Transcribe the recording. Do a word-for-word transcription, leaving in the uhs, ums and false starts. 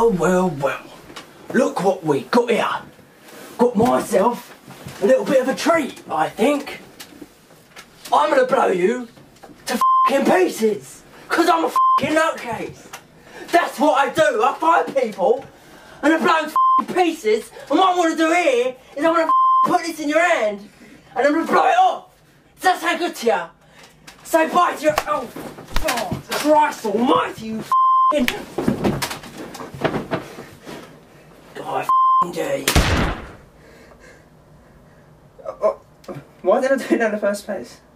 Well, well, well. Look what we got here. Got myself a little bit of a treat, I think. I'm gonna blow you to f***ing pieces. Cause I'm a f***ing nutcase. That's what I do. I find people and I blow them to f***ing pieces. And what I want to do here is I'm gonna f***ing put this in your hand and I'm gonna blow it off. Does that sound good to you? Say bye to your... Oh, oh Christ almighty, you f***ing... God, f***ing G. Oh, oh, why did I do it in the first place?